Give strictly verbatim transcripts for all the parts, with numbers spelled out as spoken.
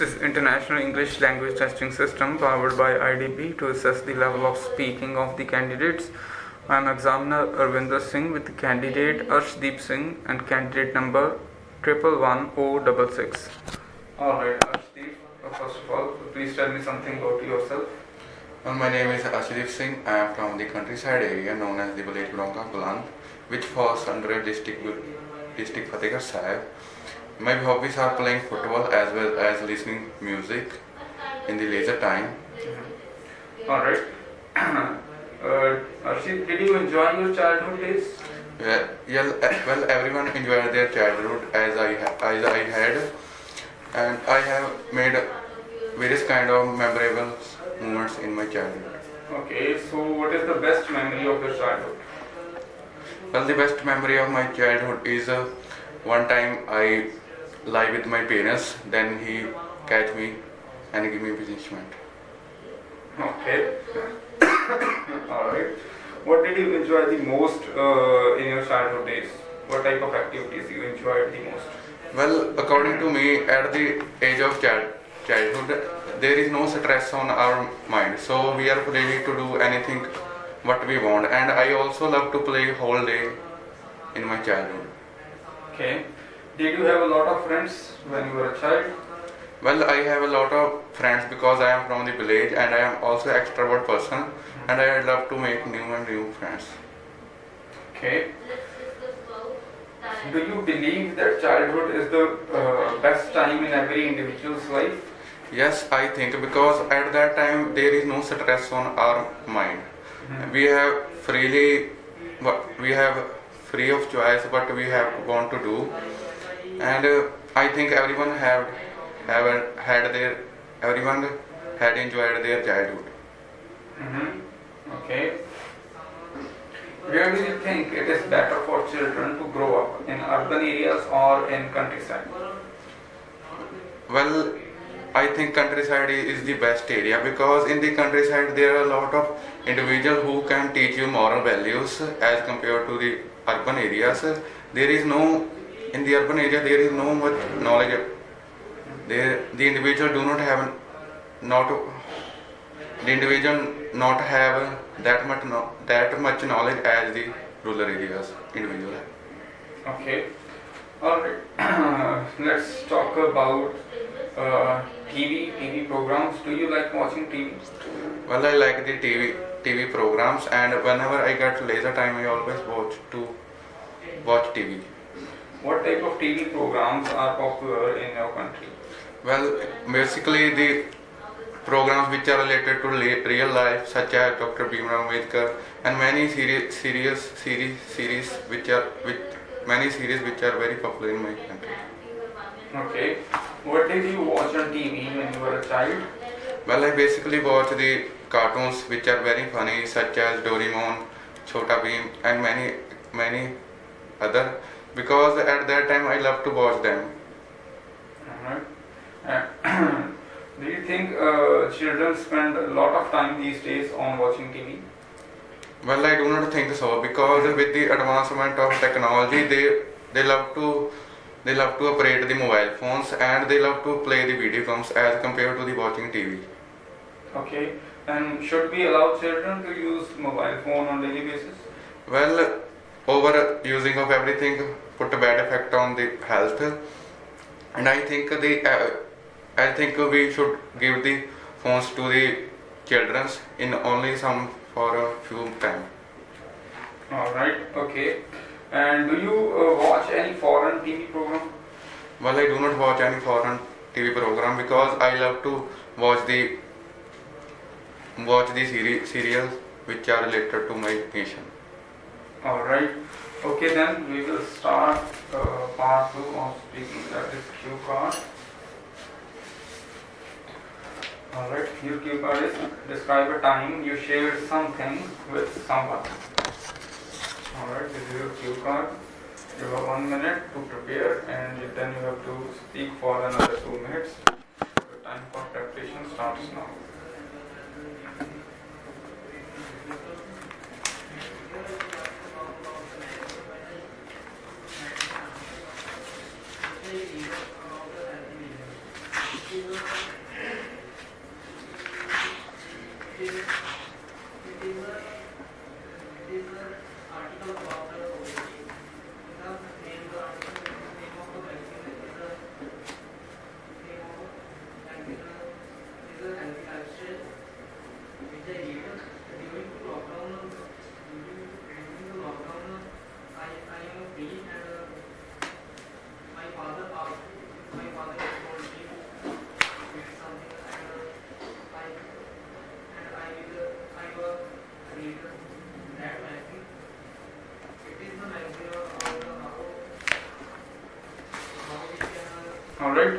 is International English Language Testing System powered by I D P to assess the level of speaking of the candidates. I am examiner Arvinder Singh with the candidate Arshdeep Singh and candidate number triple one o six six. Alright, Arshdeep, first of all, please tell me something about yourself. Well, my name is Arshdeep Singh. I am from the countryside area known as the village Bronka Buland, which falls under district district Fatehgarh Sahib. My hobbies are playing football as well as listening music in the leisure time. Mm-hmm. Alright. uh, Arshdeep, did you enjoy your childhood days? Well, yeah, well, everyone enjoyed their childhood as I as I had, and I have made various kind of memorable moments in my childhood. Okay, so what is the best memory of your childhood? Well, the best memory of my childhood is uh, one time I lie with my parents, then he catch me and give me punishment. Okay. Alright. What did you enjoy the most uh, in your childhood days? What type of activities you enjoyed the most? Well, according to me, at the age of child, childhood, there is no stress on our mind, so we are ready to do anything what we want, and I also love to play whole day in my childhood. Okay. Did you have a lot of friends when you were a child? Well, I have a lot of friends because I am from the village and I am also an extrovert person, and I love to make new and new friends. Okay. Do you believe that childhood is the uh, best time in every individual's life? Yes, I think, because at that time there is no stress on our mind. Mm-hmm. We have freely, we have free of choice what we have want to do, and uh, I think everyone have have had their everyone had enjoyed their childhood. Mm-hmm. Okay. Where do you think it is better for children to grow up, in urban areas or in countryside? Well, I think countryside is the best area, because in the countryside there are a lot of individuals who can teach you moral values as compared to the urban areas. There is no, in the urban area there is no much knowledge. There, the individual do not have not the individual not have that much no, that much knowledge as the rural areas individual have. Okay. Alright. Let's talk about uh, T V T V programs. Do you like watching T V? Well, I like the T V T V programs, and whenever I get leisure time, I always watch to watch T V. What type of T V programs are popular in your country? Well, basically the programs which are related to real life, such as Doctor Bhimrao Ambedkar, and many series, series, series, series which are with many series which are very popular in my country. Okay. What did you watch on T V when you were a child? Well, I basically watch the cartoons which are very funny, such as Doraemon, Chhota Bheem, and many many other, because at that time I love to watch them. Uh-huh. Uh, do you think uh, children spend a lot of time these days on watching T V? Well, I do not think so, because with the advancement of technology, they they love to they love to operate the mobile phones, and they love to play the video games as compared to the watching T V. Okay. And should we allow children to use mobile phone on daily basis? Well, over using of everything put a bad effect on the health, and I think the uh, I think we should give the phones to the children in only some for a few time. Alright, okay. And do you uh, watch any foreign T V program? Well, I do not watch any foreign T V program, because I love to watch the watch the seri serials which are related to my nation. Alright, okay, then we will start uh, part two of speaking, that is cue card. Alright, your cue card is describe a time you shared something with someone. Alright, this is your cue card. You have one minute to prepare, and then you have to speak for another two minutes. The time for preparation starts now. All right.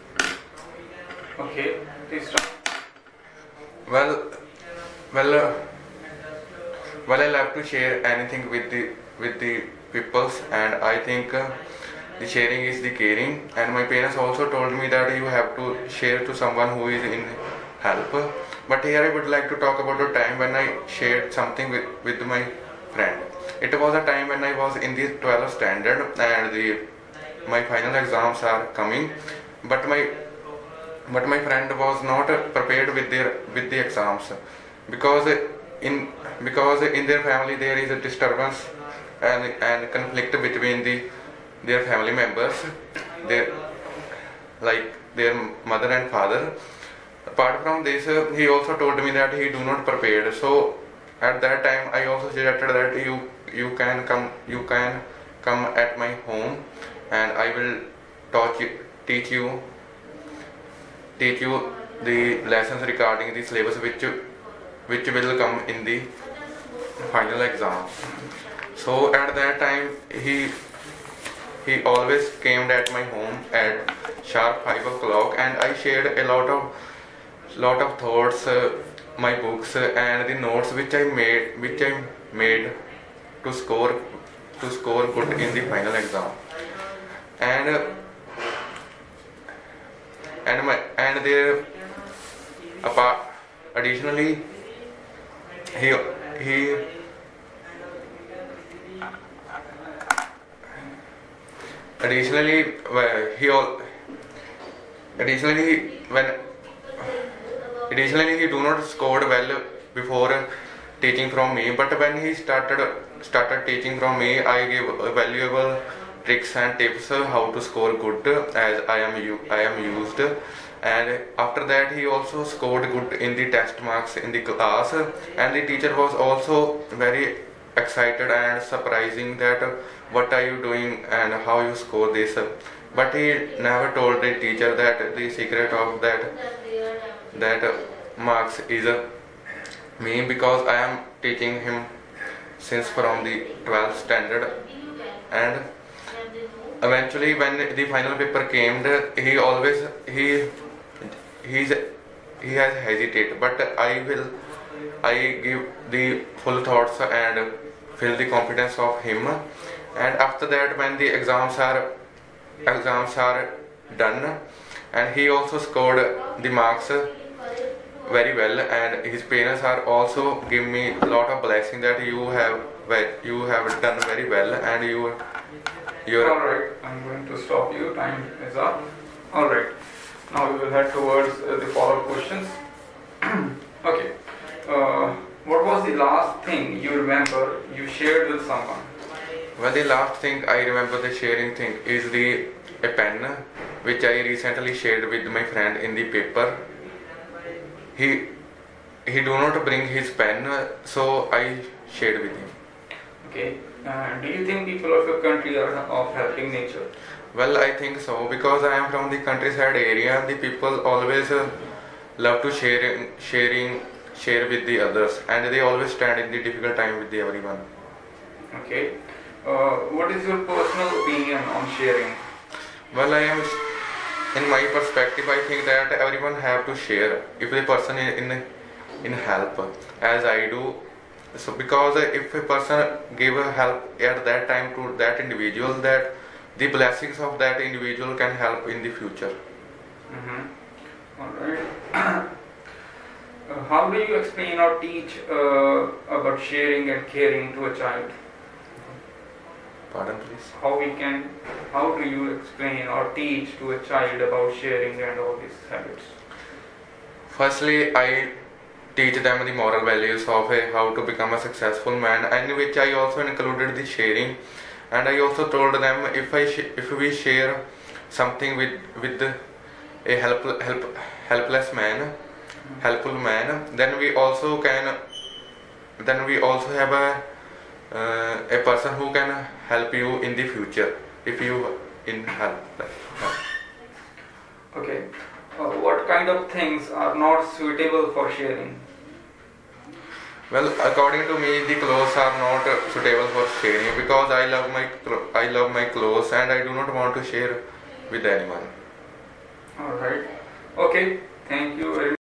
Okay. Please start. Well, well, uh, well, I love to share anything with the with the peoples, and I think uh, the sharing is the caring. And my parents also told me that you have to share to someone who is in help. But here I would like to talk about a time when I shared something with with my friend. It was a time when I was in the twelfth standard, and the my final exams are coming, but my but my friend was not prepared with their with the exams, because in because in their family there is a disturbance and and conflict between the their family members, their like their mother and father. Apart from this, he also told me that he do not prepared. So at that time I also suggested that you you can come you can come at my home, and I will taught you, teach you teach you the lessons regarding the syllabus which which will come in the final exam. So at that time he he always came at my home at sharp five o'clock, and I shared a lot of lot of thoughts, uh, my books, uh, and the notes which I made which I made to score to score good in the final exam. And uh, and my and there apart additionally he he additionally uh, he all additionally when additionally he do not scored well before teaching from me, but when he started started teaching from me, I gave valuable tricks and tips how to score good, as I am u- I am used. And after that he also scored good in the test marks in the class, and the teacher was also very excited and surprising that what are you doing and how you score this. But he never told the teacher that the secret of that that marks is me, because I am teaching him since from the twelfth standard. And eventually when the final paper came, he always he he's he has hesitated, but I will I give the full thoughts and feel the confidence of him. And after that, when the exams are exams are done, and he also scored the marks very well, and his parents are also give me a lot of blessing that you have you have done very well, and you you're Alright, I'm going to stop you. Time is up. Alright, now we will head towards uh, the follow-up questions. Okay, uh, what was the last thing you remember you shared with someone? Well, the last thing I remember the sharing thing is the a pen which I recently shared with my friend in the paper. He he do not bring his pen, so I shared with him. Okay, uh, do you think people of your country are of helping nature? Well, I think so, because I am from the countryside area. The people always uh, love to share sharing share with the others, and they always stand in the difficult time with the everyone. Okay, uh, what is your personal opinion on sharing? Well, I am in my perspective, I think that everyone have to share if the person is in in help, as I do. So because if a person give a help at that time to that individual, that the blessings of that individual can help in the future. Mm-hmm. All right. uh, how do you explain or teach uh, about sharing and caring to a child? Pardon, please. How we can, how do you explain or teach to a child about sharing and all these habits? Firstly, I teach them the moral values of a, how to become a successful man, and which I also included the sharing. And I also told them if I sh- if we share something with with a help, help helpless man, helpful man, then we also can then we also have a uh, a person who can help you in the future if you in help. Okay. Uh, what kind of things are not suitable for sharing? Well, according to me, the clothes are not uh, suitable for sharing because I love my clo- I love my clothes and I do not want to share with anyone. All right. Okay. Thank you very